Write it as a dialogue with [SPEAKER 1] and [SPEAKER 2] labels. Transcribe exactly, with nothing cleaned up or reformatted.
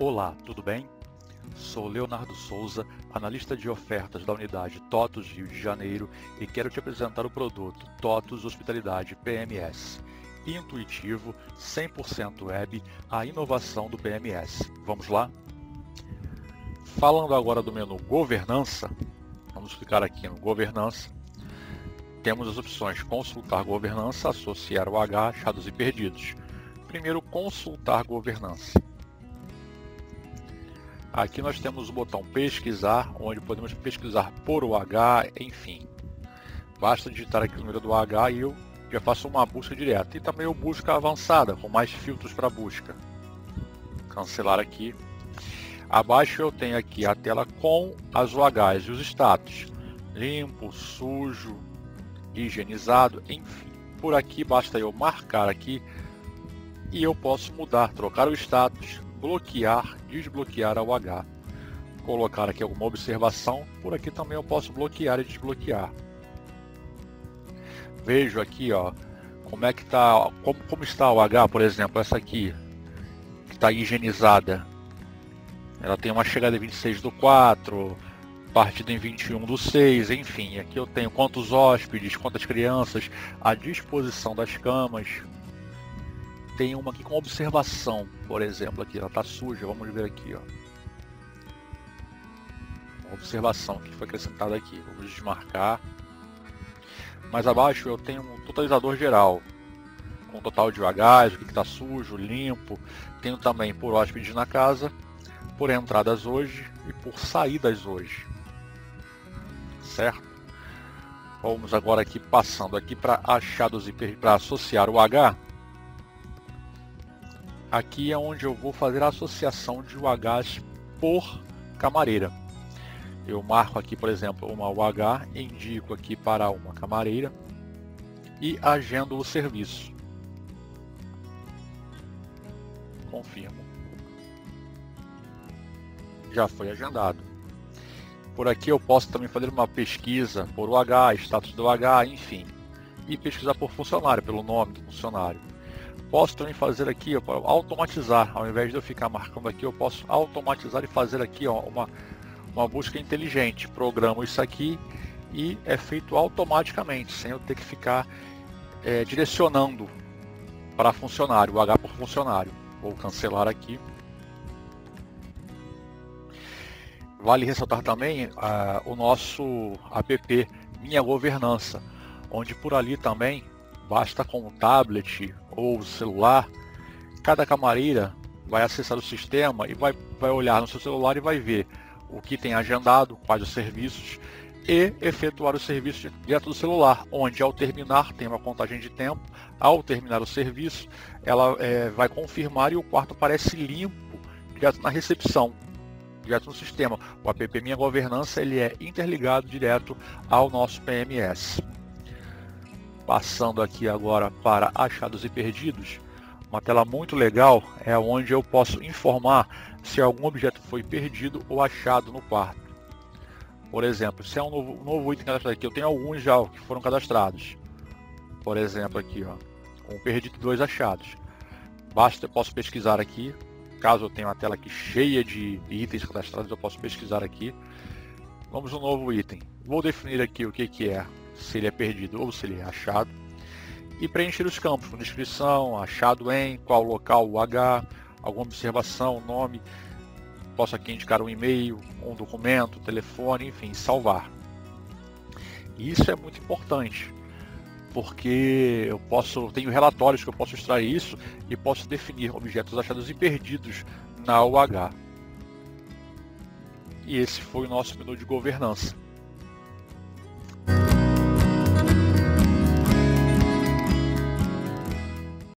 [SPEAKER 1] Olá, tudo bem? Sou Leonardo Souza, analista de ofertas da unidade TOTUS Rio de Janeiro e quero te apresentar o produto TOTUS Hospitalidade P M S. Intuitivo, cem por cento web, a inovação do P M S. Vamos lá? Falando agora do menu Governança, vamos clicar aqui no Governança. Temos as opções Consultar Governança, Associar o H, Achados e Perdidos. Primeiro, Consultar Governança. Aqui nós temos o botão Pesquisar, onde podemos pesquisar por o H, enfim. Basta digitar aqui o número do H e eu já faço uma busca direta. E também o Busca Avançada, com mais filtros para busca. Cancelar aqui. Abaixo eu tenho aqui a tela com as U Hs e os status. Limpo, sujo, higienizado, enfim. Por aqui basta eu marcar aqui e eu posso mudar, trocar o status, bloquear, desbloquear a U H. Colocar aqui alguma observação, por aqui também eu posso bloquear e desbloquear. Vejo aqui, ó, como é que tá, como, como está a U H, por exemplo, essa aqui, que está higienizada. Ela tem uma chegada em vinte e seis do quatro, partida em vinte e um do seis, enfim. Aqui eu tenho quantos hóspedes, quantas crianças, a disposição das camas. Tem uma aqui com observação, por exemplo, aqui, ela está suja, vamos ver aqui, ó. Uma observação que foi acrescentada aqui, vamos desmarcar. Mais abaixo eu tenho um totalizador geral, com total de U Hs, o que está sujo, limpo. Tenho também por hóspedes na casa, por entradas hoje e por saídas hoje. Certo? Vamos agora aqui passando aqui para achados e para associar o H. Aqui é onde eu vou fazer a associação de U Hs por camareira. Eu marco aqui, por exemplo, uma U H, indico aqui para uma camareira e agendo o serviço. Confirmo. Já foi agendado. Por aqui eu posso também fazer uma pesquisa por U H, status do U H, enfim. E pesquisar por funcionário, pelo nome do funcionário. Posso também fazer aqui, ó, automatizar, ao invés de eu ficar marcando aqui, eu posso automatizar e fazer aqui, ó, uma, uma busca inteligente. Programo isso aqui e é feito automaticamente, sem eu ter que ficar é, direcionando para funcionário, o H por funcionário. Vou cancelar aqui. Vale ressaltar também ah, o nosso app Minha Governança, onde por ali também basta com o tablet ou o celular, cada camareira vai acessar o sistema e vai, vai olhar no seu celular e vai ver o que tem agendado, quais os serviços, e efetuar o serviço direto do celular, onde ao terminar tem uma contagem de tempo, ao terminar o serviço ela é, vai confirmar e o quarto aparece limpo direto na recepção, direto no sistema. O app Minha Governança ele é interligado direto ao nosso P M S. Passando aqui agora para achados e perdidos, uma tela muito legal é onde eu posso informar se algum objeto foi perdido ou achado no quarto. Por exemplo, se é um novo, um novo item cadastrado aqui, eu tenho alguns já que foram cadastrados. Por exemplo, aqui, ó, um perdido e dois achados. Basta, eu posso pesquisar aqui, caso eu tenha uma tela aqui cheia de itens cadastrados, eu posso pesquisar aqui. Vamos no novo item. Vou definir aqui o que, que é, se ele é perdido ou se ele é achado, e preencher os campos com descrição, achado em, qual local, o H, alguma observação, nome. Posso aqui indicar um e-mail, um documento, telefone, enfim, salvar. E isso é muito importante, porque eu posso, tenho relatórios que eu posso extrair isso e posso definir objetos achados e perdidos na U H. E esse foi o nosso menu de governança.